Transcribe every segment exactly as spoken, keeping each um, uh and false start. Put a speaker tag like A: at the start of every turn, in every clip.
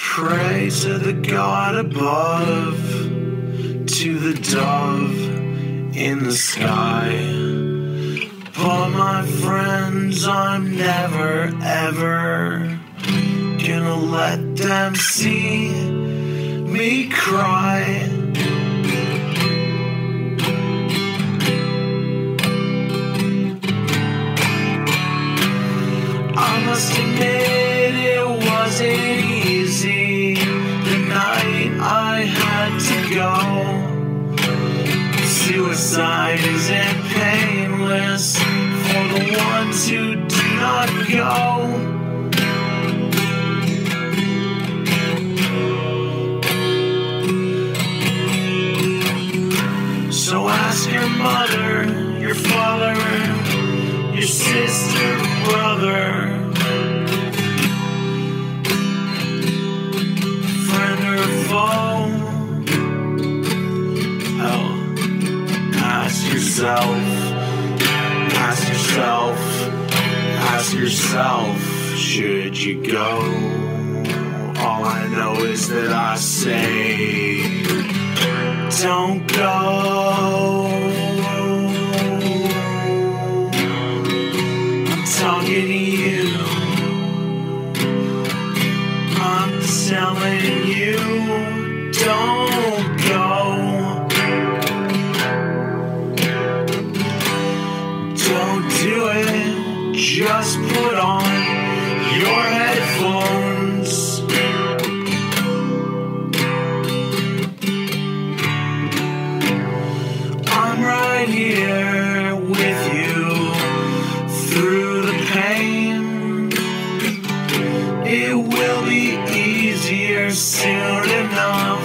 A: pray to the God above, to the dove in the sky. But my friends, I'm never ever gonna let them see me cry. I must admit it wasn't easy the night I had to go. Suicide isn't painless for the ones who do not go. So ask your mother, your father, your sister, brother, friend or foe. Hell, ask yourself, ask yourself, ask yourself, should you go? All I know is that I say, don't go. I'm talking to you. I'm telling you, don't go. Don't do it. Just put on your headphones. I'm right here with you through the pain. It will be easier soon enough.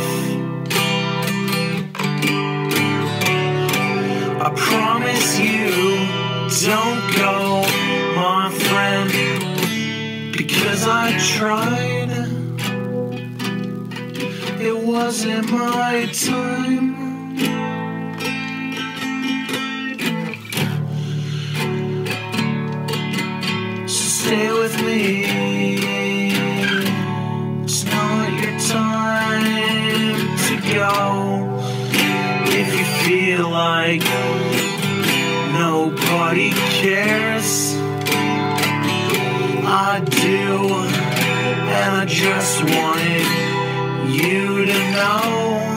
A: I promise you, don't go, my friend, because I tried. It wasn't my time. Stay with me. It's not your time to go. If you feel like nobody cares, I do, and I just wanted you to know.